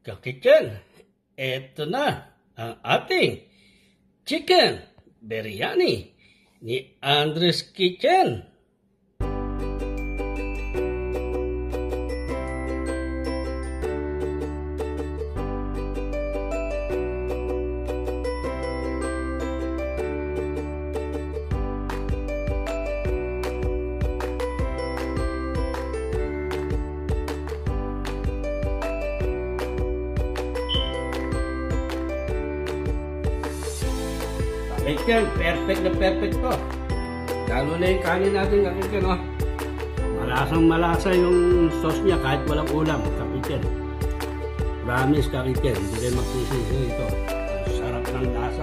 Kakitchen, eto na ang ating chicken biryani ni Andres Kitchen. Kakitchen, perfect na perfect to. Lalo na yung kanin natin, Kakitchen, oh. Malasang malasa yung sauce niya kahit walang ulam, Kakitchen. Promise, Kakitchen, hindi kayo magsisisi ito. Ang sarap ng lasa.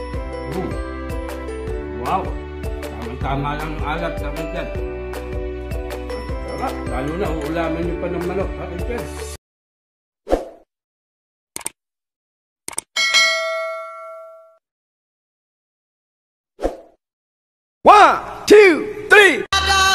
Wow! Tama-tama lang ang alat, Kakitchen. Sarap, lalo na uulaman niyo pa ng manok, Kakitchen. One, two, three.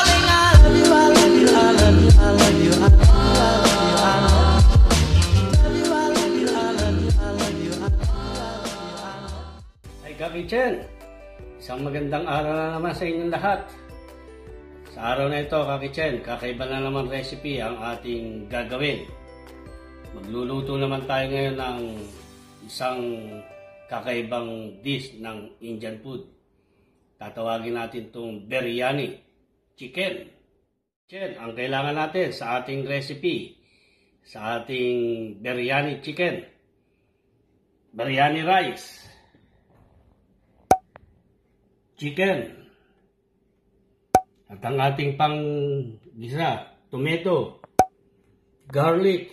Ay, Kakitchen, isang magandang araw na naman sa inyong lahat. Sa araw na ito, Kakitchen, kakaiba na naman recipe ang ating gagawin. Magluluto naman tayo ngayon ng isang kakaibang dish ng Indian food. Tatawagin natin itong biryani chicken. Ang kailangan natin sa ating recipe, sa ating biryani chicken, biryani rice, chicken, at ang ating pang-gisa, tomato, garlic,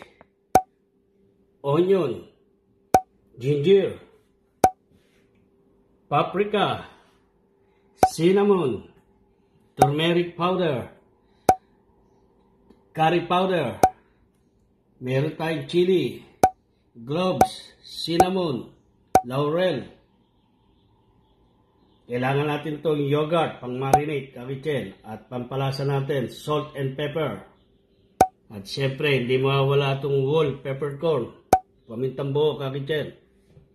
onion, ginger, paprika, cinnamon, turmeric powder, curry powder, meron tayong chili, cloves, cinnamon, laurel. Kailangan natin itong yogurt pang marinate, Kakitchen, at pampalasa natin, salt and pepper. At syempre, hindi mawawala itong whole peppercorn, pamintang buo, Kakitchen.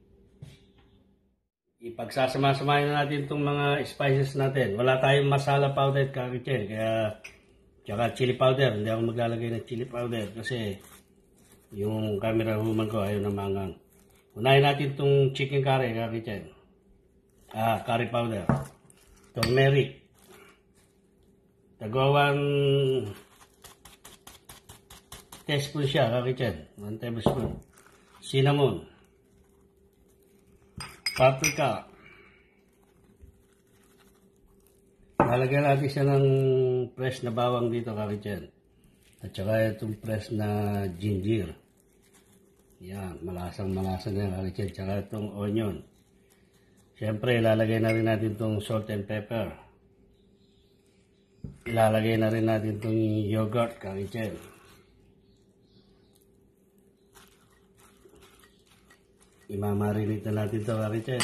Ipagsasama-samahin na natin itong mga spices natin. Wala tayong masala powder, Kakitchen, kaya tsaka chili powder. Hindi ako maglalagay ng chili powder kasi yung camera woman ko ayaw na mangang. Unahin natin itong chicken curry, Kakitchen. Curry powder. Turmeric. Tagawang teaspoon siya, Kakitchen. 1 tablespoon. Cinnamon. Paprika. Lalagyan natin siya ng fresh na bawang dito, Kakitchen. At saka itong fresh na ginger. Yan, malasang-malasa na yan, Kakitchen. Tsaka itong onion. Siyempre, ilalagay na rin natin itong salt and pepper. Ilalagay na rin natin itong yogurt, Kakitchen. Imamarinate na natin ito, Kakitchen.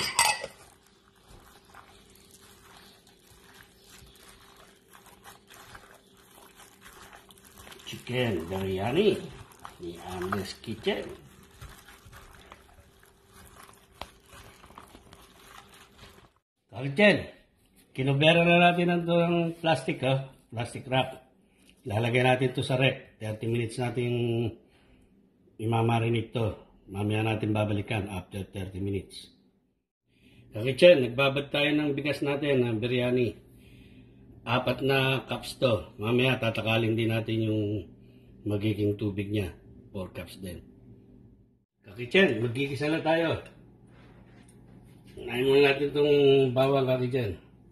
Chicken biryani ni Andres Kitchen. Kakitchen, kinubera na natin ang plastic, plastic wrap. Lalagay natin ito sa rep. 30 minutes natin imamarinate ito. Mamaya natin babalikan after 30 minutes. Kakitchen, nagbabad tayo ng bigas natin ng biryani. 4 na cups to. Mamaya tatakalin din natin yung magiging tubig niya. 4 cups din. Kakitchen, magigisa na tayo. Unahin muna natin itong bawang, Kakitchen.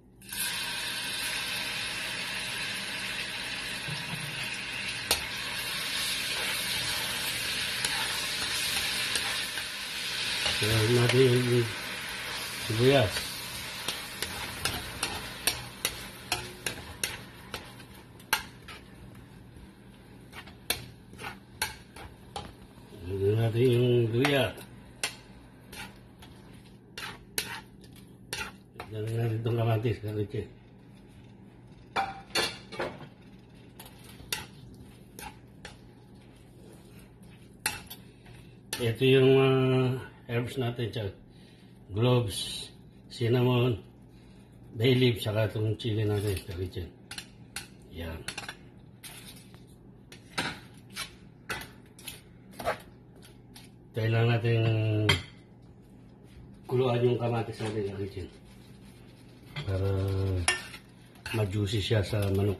Gawin natin yung sibuyas. Gawin natin yung luya. Gawin natin itong kamatis, Kakitchen. Ito yung herbs natin, cloves, cinnamon, bay leaf, saka itong chili natin, ka-kitchen. Yan. Kailangan natin kuluan yung kamatis natin, ka-kitchen, para ma-juicy siya sa manok.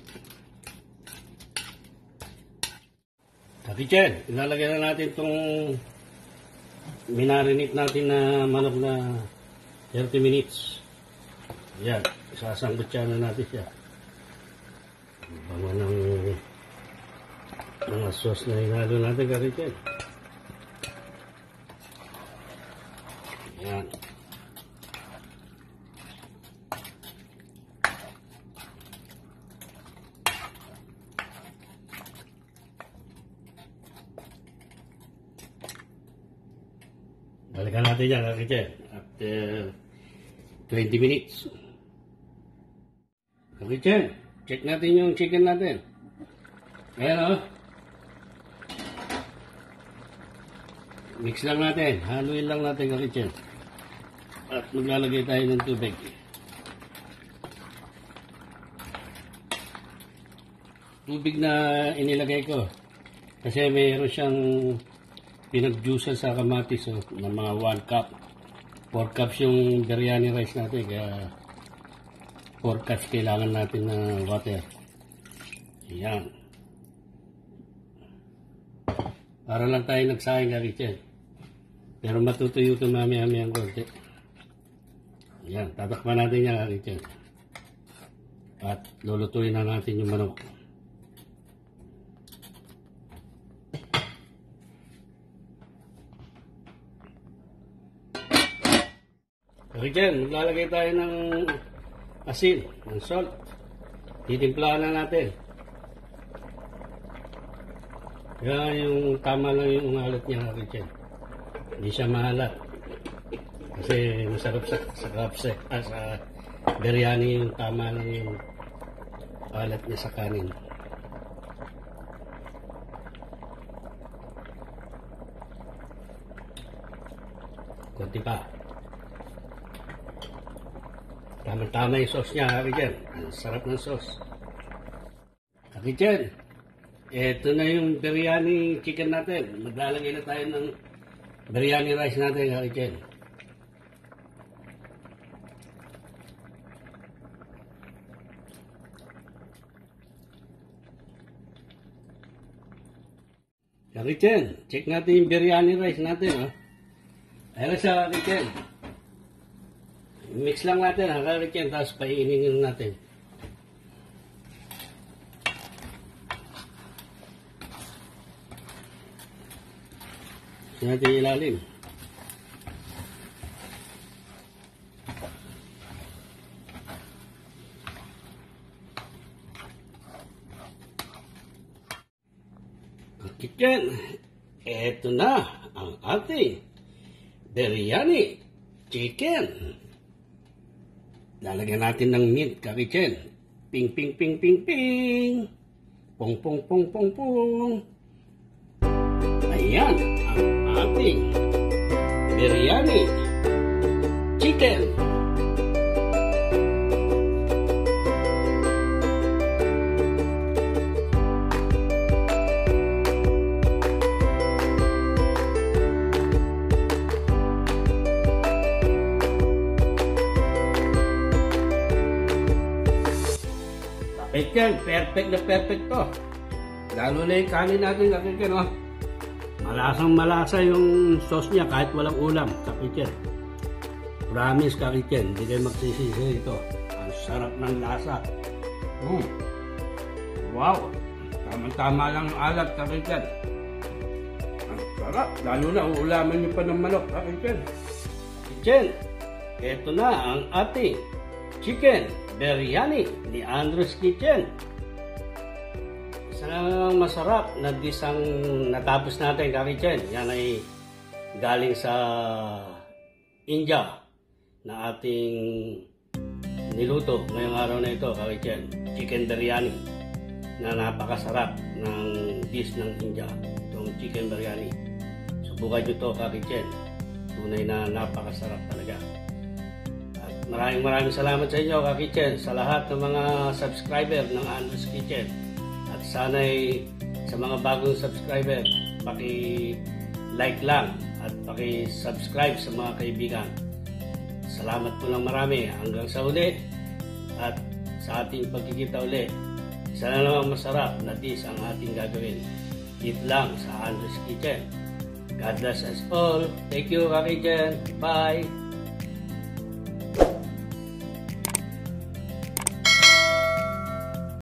Ka-kitchen, ilalagay na natin itong minarinate natin na manok na 30 minutes. Yan, sasanggutyan na natin siya. Bango ng mga sauce na hinalo natin, ka-kitchen. Yan. Balikan natin yan, ka-kitchen, after 20 minutes. Ka-kitchen, check natin yung chicken natin. Ayan o. Mix lang natin, haluin lang natin, ka-kitchen. At maglalagay tayo ng tubig. Tubig na inilagay ko. Kasi mayroon siyang pinag-juicean sa kamatis ng mga 1 cup. 4 cups yung biryani rice natin, kaya 4 cups kailangan natin ng water. Ayan. Para lang tayo nagsayang, ka-kitchen. Pero matutuyo ito mamaya-maya ang konti. Ayan, tatakpan natin yan, ka-kitchen. At lulutuin na natin yung manok. Ka-kitchen, maglalagay tayo ng asin, ng salt. Titimplahan na natin. Kaya yung tama lang yung umalat niya, ka-kitchen. Hindi siya mahalat. Kasi masarap sa biryani yung tama lang yung alat niya sa kanin. Kunti pa. Tama-tama yung sauce niya, ka-kitchen. Ang sarap ng sauce. Ka-kitchen, eto na yung biryani chicken natin. Maglalagay na tayo ng biryani rice natin, ka-kitchen. Ka-kitchen, check natin yung biryani rice natin. Ayan na siya, ka-kitchen. Mix lang natin, ka-kitchen, tapos paininin natin. Ito natin ilalim. Ka-kitchen, eto na ang ating biryani chicken. Lalagyan natin ng mint, ka-kitchen. Ping, ping, ping, ping, ping. Pong, pong, pong, pong, pong. Ayan ang ating biryani chicken. Yan, perfect na perfect to. Lalo na yung kanin natin, ka-kitchen, oh. Malasang malasa yung sauce niya kahit walang ulam, ka-kitchen. Promise, ka-kitchen, hindi kayo magsisisi ito. Ang sarap ng lasa. Wow! Tama-tama lang ang alat, ka-kitchen. Ang sarap, lalo na uulaman niyo pa ng manok, ka-kitchen. Ka-kitchen, ito na ang ating chicken biryani ni Andrew's Kitchen. Isang masarap na disang natapos natin, ka-kitchen. Yan ay galing sa India na ating niluto ngayong araw na ito, ka-kitchen. Chicken biryani na napakasarap ng dish ng India. Itong chicken biryani. subukan nyo to, Ka-Kitchen. Tunay na napakasarap talaga. At maraming salamat sa inyo, Ka-Kitchen, sa lahat ng mga subscriber ng Andres Kitchen. At sana'y sa mga bagong subscriber, paki-like lang at paki-subscribe sa mga kaibigan. Salamat po lang marami. Hanggang sa uli at sa ating pagkikita uli. Isa na naman masarap na dish ang ating gagawin. Eat lang sa Andres Kitchen. God bless us all. Thank you, Ka-Kitchen. Bye!